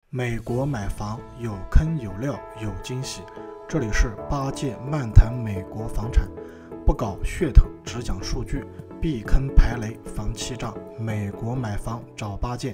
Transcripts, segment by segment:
美国买房有坑有料有惊喜，这里是八戒漫谈美国房产，不搞噱头，只讲数据，避坑排雷防欺诈。美国买房找八戒。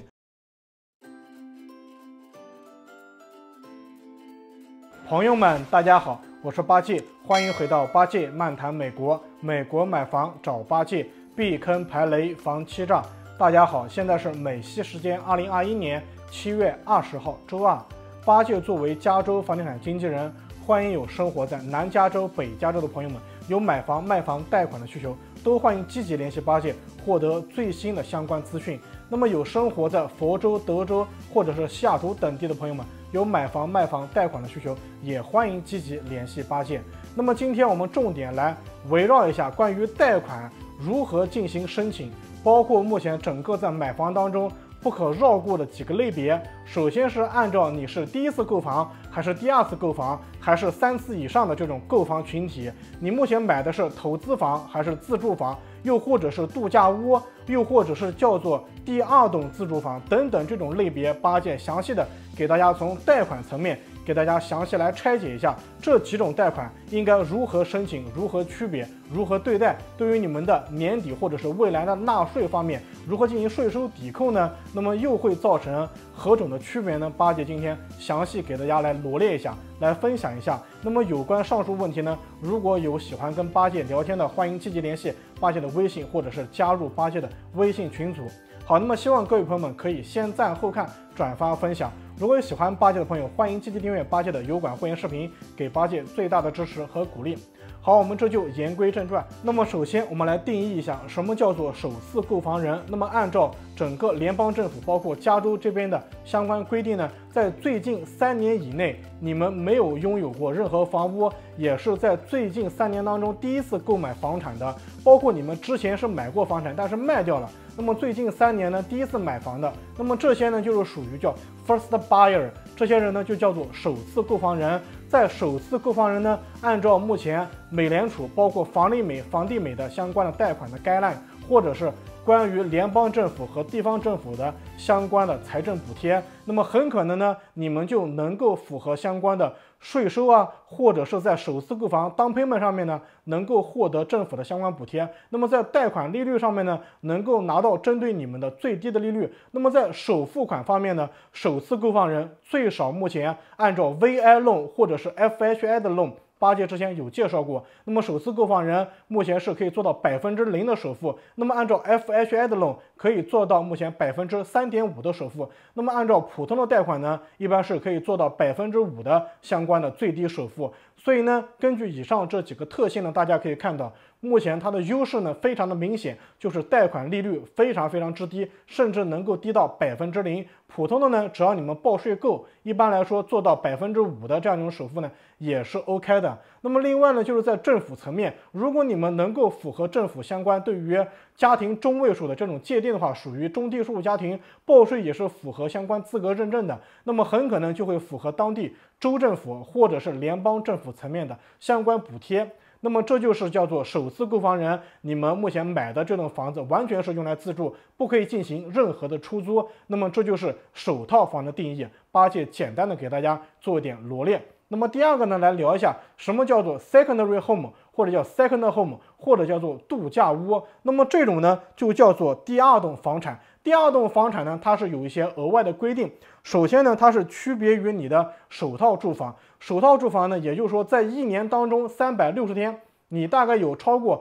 朋友们，大家好，我是八戒，欢迎回到八戒漫谈美国。美国买房找八戒，避坑排雷防欺诈。大家好，现在是美西时间2021年7月20号周二。八戒作为加州房地产经纪人，欢迎有生活在南加州、北加州的朋友们，有买房、卖房、贷款的需求，都欢迎积极联系八戒，获得最新的相关资讯。那么有生活在佛州、德州或者是西雅图等地的朋友们，有买房、卖房、贷款的需求，也欢迎积极联系八戒。那么今天我们重点来围绕一下关于贷款如何进行申请，包括目前整个在买房当中不可绕过的几个类别。首先是按照你是第一次购房还是第二次购房还是3次以上的这种购房群体，你目前买的是投资房还是自住房，又或者是度假屋，又或者是叫做第二栋自住房等等这种类别，八戒详细的给大家从贷款层面给大家详细来拆解一下这几种贷款应该如何申请，如何区别，如何对待，对于你们的年底或者是未来的纳税方面如何进行税收抵扣呢？那么又会造成何种的区别呢？八戒今天详细给大家来罗列一下，来分享一下。那么有关上述问题呢，如果有喜欢跟八戒聊天的，欢迎积极联系八戒的微信，或者是加入八戒的微信群组。好，那么希望各位朋友们可以先赞后看，转发分享。如果有喜欢八戒的朋友，欢迎积极订阅八戒的油管会员视频，给八戒最大的支持和鼓励。好，我们这就言归正传。那么首先我们来定义一下什么叫做首次购房人。那么按照整个联邦政府包括加州这边的相关规定呢，在最近3年以内你们没有拥有过任何房屋，也是在最近3年当中第一次购买房产的，包括你们之前是买过房产但是卖掉了，那么最近3年呢第一次买房的，那么这些呢就是属于叫 first buyer， 这些人呢就叫做首次购房人。在首次购房人呢，按照目前美联储包括房利美、房地美的相关的贷款的概览，或者是关于联邦政府和地方政府的相关的财政补贴，那么很可能呢你们就能够符合相关的税收啊，或者是在首次购房down payment上面呢能够获得政府的相关补贴，那么在贷款利率上面呢能够拿到针对你们的最低的利率。那么在首付款方面呢，首次购房人最少目前按照 VI loan 或者是 FHI 的 loan，八戒之前有介绍过，那么首次购房人目前是可以做到0%的首付，那么按照 FHI 的 loan 可以做到目前3.5%的首付，那么按照普通的贷款呢，一般是可以做到5%的相关的最低首付。所以呢，根据以上这几个特性呢，大家可以看到，目前它的优势呢非常的明显，就是贷款利率非常之低，甚至能够低到0%。普通的呢，只要你们报税够，一般来说做到5%的这样一种首付呢，也是 OK 的。那么另外呢，就是在政府层面，如果你们能够符合政府相关对于家庭中位数的这种界定的话，属于中低收入家庭，报税也是符合相关资格认证的，那么很可能就会符合当地州政府或者是联邦政府层面的相关补贴。那么这就是叫做首次购房人，你们目前买的这栋房子完全是用来自住，不可以进行任何的出租。那么这就是首套房的定义，八戒简单的给大家做一点罗列。那么第二个呢，来聊一下什么叫做 secondary home， 或者叫 second home， 或者叫做度假屋。那么这种呢就叫做第二栋房产。第二栋房产呢，它是有一些额外的规定。首先呢，它是区别于你的首套住房。首套住房呢，也就是说在1年当中360天，你大概有超过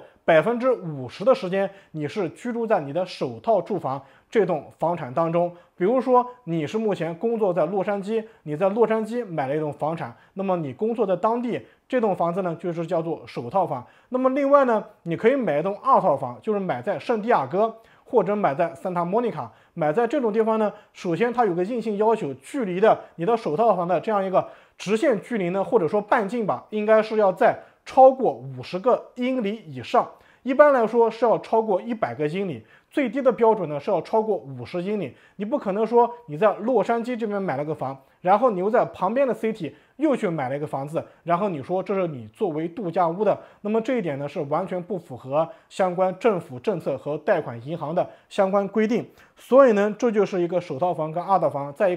50%的时间你是居住在你的首套住房这栋房产当中。比如说你是目前工作在洛杉矶，你在洛杉矶买了一栋房产，那么你工作在当地，这栋房子呢就是叫做首套房。那么另外呢，你可以买一栋二套房，就是买在圣地亚哥或者买在Santa Monica，买在这种地方呢，首先它有个硬性要求，距离的你的首套房的这样一个直线距离呢，或者说半径吧，应该是要在超过50个英里以上，一般来说是要超过100个英里，最低的标准呢是要超过50英里。你不可能说你在洛杉矶这边买了个房，然后你又在旁边的 city 又去买了一个房子，然后你说这是你作为度假屋的，那么这一点呢是完全不符合相关政府政策和贷款银行的相关规定。所以呢，这就是一个首套房跟二套房在一个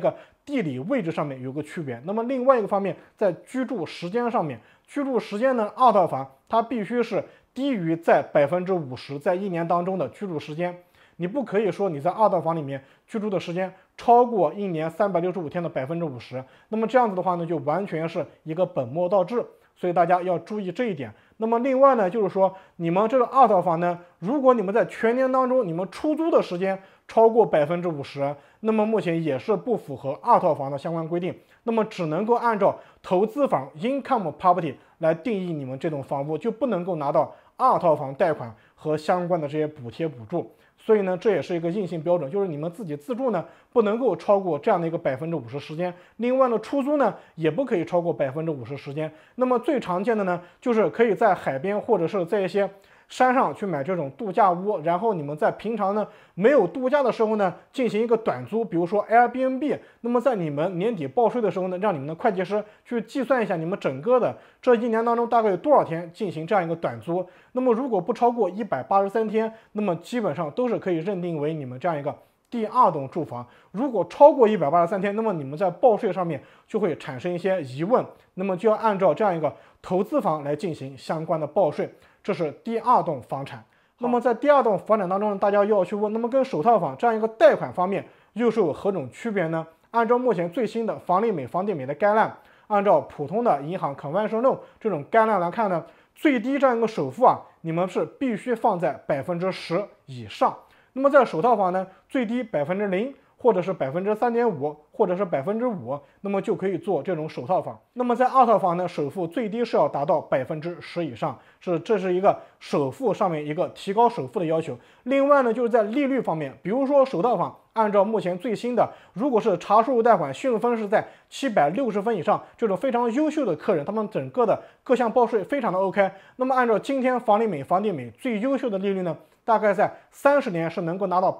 地理位置上面有个区别。那么另外一个方面，在居住时间上面，居住时间呢，二套房它必须是低于在50%在一年当中的居住时间。你不可以说你在二套房里面居住的时间超过一年365天的50%，那么这样子的话呢，就完全是一个本末倒置，所以大家要注意这一点。那么另外呢，就是说你们这个二套房呢，如果你们在全年当中你们出租的时间超过50%，那么目前也是不符合二套房的相关规定，那么只能够按照投资房 income property 来定义你们这种房屋，就不能够拿到二套房贷款和相关的这些补贴补助。所以呢，这也是一个硬性标准，就是你们自己自住呢不能够超过这样的一个50%时间，另外呢出租呢也不可以超过50%时间。那么最常见的呢，就是可以在海边或者是在一些山上去买这种度假屋，然后你们在平常呢没有度假的时候呢进行一个短租，比如说 Airbnb。那么在你们年底报税的时候呢，让你们的会计师去计算一下你们整个的这一年当中大概有多少天进行这样一个短租。那么如果不超过183天，那么基本上都是可以认定为你们这样一个第二栋住房。如果超过183天，那么你们在报税上面就会产生一些疑问，那么就要按照这样一个投资房来进行相关的报税。这是第二栋房产。那么在第二栋房产当中，大家又要去问，那么跟首套房这样一个贷款方面又是有何种区别呢？按照目前最新的房利美、房地美的概览，按照普通的银行 conventional loan 这种概览来看呢，最低这样一个首付啊，你们是必须放在10%以上。那么在首套房呢，最低0%，或者是3.5%，或者是5%，那么就可以做这种首套房。那么在二套房呢，首付最低是要达到10%以上，这是一个首付上面一个提高首付的要求。另外呢，就是在利率方面，比如说首套房，按照目前最新的，如果是查收入贷款信用分是在760分以上，这种非常优秀的客人，他们整个的各项报税非常的 OK。那么按照今天房利美、房地美最优秀的利率呢，大概在30年是能够拿到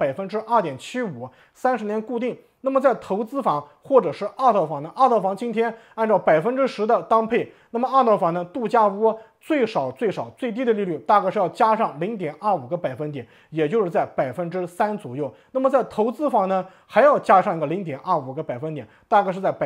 2.75%，30年固定。那么在投资房或者是二套房呢，二套房今天按照10%的当配，那么二套房呢，度假屋最低的利率大概是要加上0.25个百分点，也就是在3%左右。那么在投资房呢，还要加上一个0.25个百分点，大概是在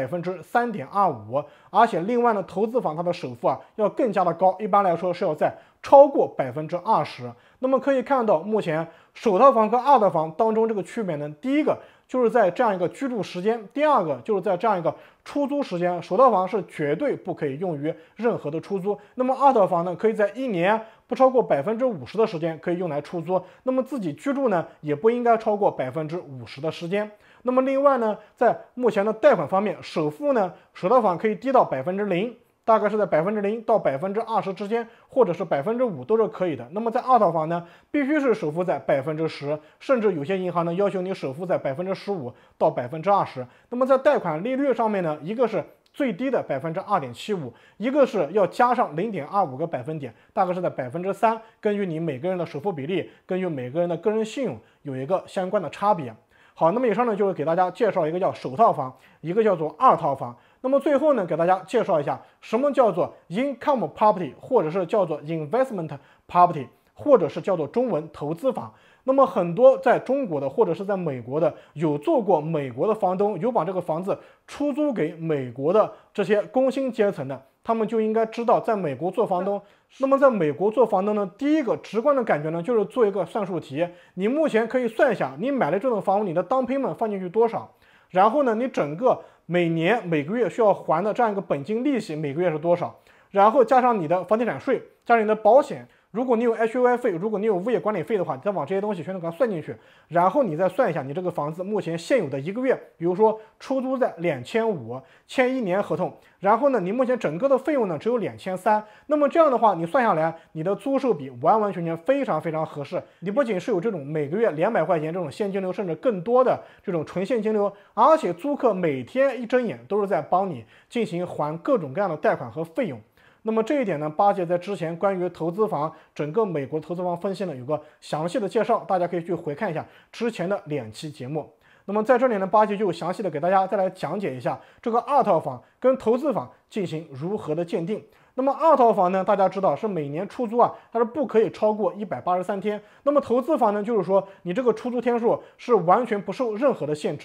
3.25%。而且另外呢，投资房它的首付啊要更加的高，一般来说是要在超过20%。那么可以看到，目前首套房和二套房当中这个区别呢，第一个就是在这样一个居住时间，第二个就是在这样一个出租时间。首套房是绝对不可以用于任何的出租，那么二套房呢，可以在一年不超过50%的时间可以用来出租，那么自己居住呢，也不应该超过50%的时间。那么另外呢，在目前的贷款方面，首付呢，首套房可以低到0%。大概是在0%到20%之间，或者是5%都是可以的。那么在二套房呢，必须是首付在10%，甚至有些银行呢要求你首付在15%到20%。那么在贷款利率上面呢，一个是最低的2.75%，一个是要加上0.25个百分点，大概是在3%。根据你每个人的首付比例，根据每个人的个人信用有一个相关的差别。好，那么以上呢就是给大家介绍一个叫首套房，一个叫做二套房。那么最后呢，给大家介绍一下什么叫做 income property， 或者是叫做 investment property， 或者是叫做中文投资房。那么很多在中国的或者是在美国的有做过美国的房东，有把这个房子出租给美国的这些工薪阶层的，他们就应该知道，在美国做房东。那么在美国做房东呢，第一个直观的感觉呢，就是做一个算术题。你目前可以算一下，你买了这栋房屋，你的down payment放进去多少，然后呢，你整个每年每个月需要还的这样一个本金利息每个月是多少，然后加上你的房地产税，加上你的保险，如果你有 HOI 费，如果你有物业管理费的话，你再往这些东西全都给它算进去，然后你再算一下你这个房子目前现有的一个月，比如说出租在2500，签1年合同，然后呢，你目前整个的费用呢只有2300，那么这样的话，你算下来，你的租售比完完全全非常合适。你不仅是有这种每个月200块钱这种现金流，甚至更多的这种纯现金流，而且租客每天一睁眼都是在帮你进行还各种各样的贷款和费用。那么这一点呢，八戒在之前关于投资房整个美国投资房分析呢有个详细的介绍，大家可以去回看一下之前的2期节目。那么在这里呢，八戒就详细的给大家再来讲解一下这个二套房跟投资房进行如何的鉴定。那么二套房呢，大家知道是每年出租啊，它是不可以超过183天。那么投资房呢，就是说你这个出租天数是完全不受任何的限制。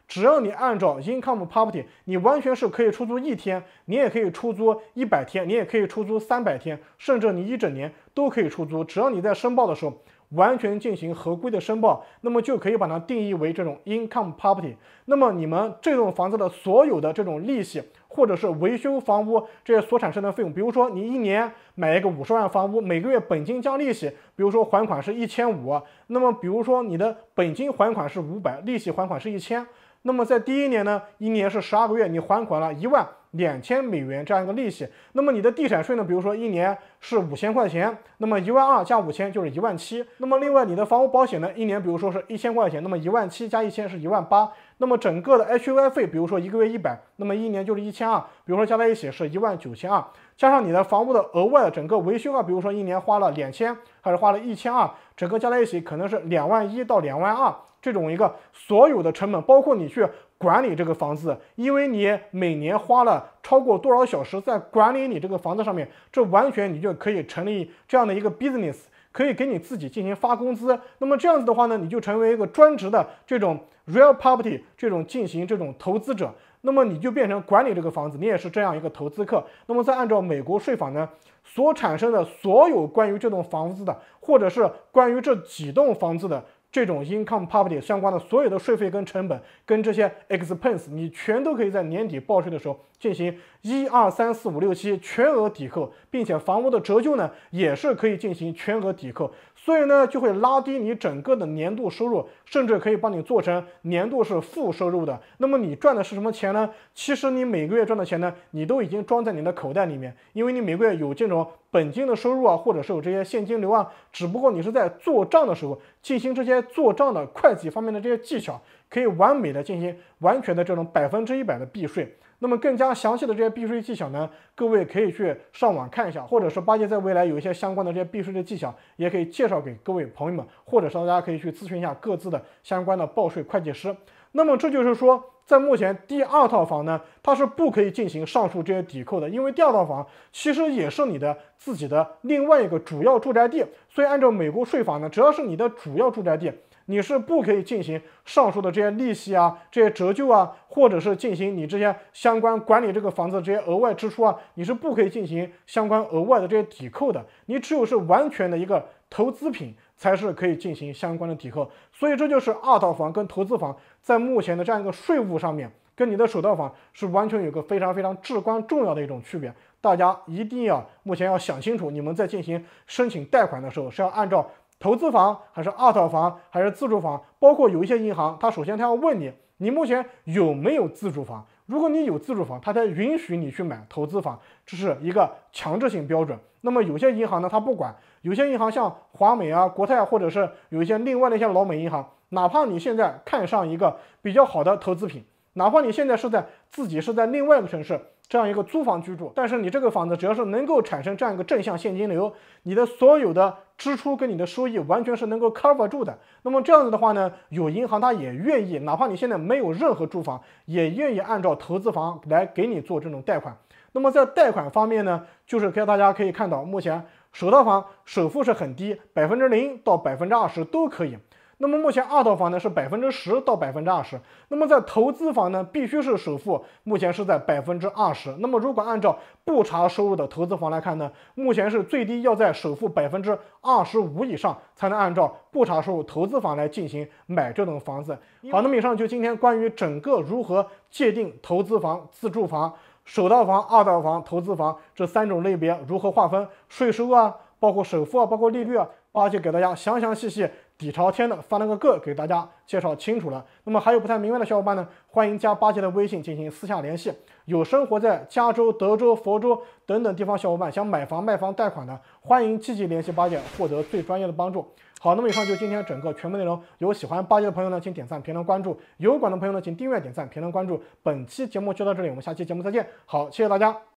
只要你按照 income property， 你完全是可以出租1天，你也可以出租100天，你也可以出租300天，甚至你1整年都可以出租。只要你在申报的时候完全进行合规的申报，那么就可以把它定义为这种 income property。那么你们这栋房子的所有的这种利息，或者是维修房屋这些所产生的费用，比如说你一年买一个50万房屋，每个月本金加利息，比如说还款是1500，那么比如说你的本金还款是500，利息还款是1000，那么在第一年呢，一年是12个月，你还款了12000美元这样一个利息，那么你的地产税呢，比如说一年是5000块钱，那么12000加5000就是17000，那么另外你的房屋保险呢，一年比如说是1000块钱，那么17000加1000是18000，那么整个的 HUI 费，比如说一个月100，那么一年就是1200，比如说加在一起是19200，加上你的房屋的额外的整个维修啊，比如说一年花了2000，还是花了1200，整个加在一起可能是21000到22000。这种一个所有的成本，包括你去管理这个房子，因为你每年花了超过多少小时在管理你这个房子上面，这完全你就可以成立这样的一个 business， 可以给你自己进行发工资。那么这样子的话呢，你就成为一个专职的这种 real property 这种进行这种投资者，那么你就变成管理这个房子，你也是这样一个投资客。那么再按照美国税法呢，所产生的所有关于这栋房子的，或者是关于这几栋房子的这种 income property 相关的所有的税费跟成本跟这些 expense， 你全都可以在年底报税的时候进行1、2、3、4、5、6、7全额抵扣，并且房屋的折旧呢也是可以进行全额抵扣，所以呢就会拉低你整个的年度收入，甚至可以帮你做成年度是负收入的。那么你赚的是什么钱呢？其实你每个月赚的钱呢，你都已经装在你的口袋里面，因为你每个月有这种本金的收入啊，或者是有这些现金流啊，只不过你是在做账的时候进行这些做账的会计方面的这些技巧，可以完美的进行完全的这种100%的避税。那么更加详细的这些避税技巧呢，各位可以去上网看一下，或者是巴结在未来有一些相关的这些避税的技巧，也可以介绍给各位朋友们，或者是大家可以去咨询一下各自的相关的报税会计师。那么这就是说，在目前第二套房呢，它是不可以进行上述这些抵扣的，因为第二套房其实也是你的自己的另外一个主要住宅地，所以按照美国税法呢，只要是你的主要住宅地，你是不可以进行上述的这些利息啊、这些折旧啊，或者是进行你这些相关管理这个房子这些额外支出啊，你是不可以进行相关额外的这些抵扣的。你只有是完全的一个投资品才是可以进行相关的抵扣。所以这就是二套房跟投资房在目前的这样一个税务上面，跟你的首套房是完全有个非常至关重要的一种区别。大家一定要目前要想清楚，你们在进行申请贷款的时候是要按照投资房还是二套房还是自住房，包括有一些银行，它首先它要问你，你目前有没有自住房？如果你有自住房，它才允许你去买投资房，这是一个强制性标准。那么有些银行呢，它不管，有些银行像华美啊、国泰，或者是有一些另外的一些老美银行，哪怕你现在看上一个比较好的投资品，哪怕你现在自己是在另外一个城市这样一个租房居住，但是你这个房子只要是能够产生这样一个正向现金流，你的所有的支出跟你的收益完全是能够 cover 住的。那么这样子的话呢，有银行它也愿意，哪怕你现在没有任何住房，也愿意按照投资房来给你做这种贷款。那么在贷款方面呢，就是大家可以看到，目前首套房首付是很低，0%到20%都可以。那么目前二套房呢是10%到20%，那么在投资房呢必须是首付，目前是在20%。那么如果按照不查收入的投资房来看呢，目前是最低要在首付25%以上，才能按照不查收入投资房来进行买这栋房子。好，那么以上就今天关于整个如何界定投资房、自住房、首套房、二套房、投资房这三种类别如何划分税收啊，包括首付啊，包括利率啊，巴结给大家详细底朝天的翻了个个给大家介绍清楚了。那么还有不太明白的小伙伴呢，欢迎加巴结的微信进行私下联系。有生活在加州、德州、佛州等等地方小伙伴想买房、卖房、贷款的，欢迎积极联系巴结，获得最专业的帮助。好，那么以上就今天整个全部内容。有喜欢巴结的朋友呢，请点赞、评论、关注；有管的朋友呢，请订阅、点赞、评论、关注。本期节目就到这里，我们下期节目再见。好，谢谢大家。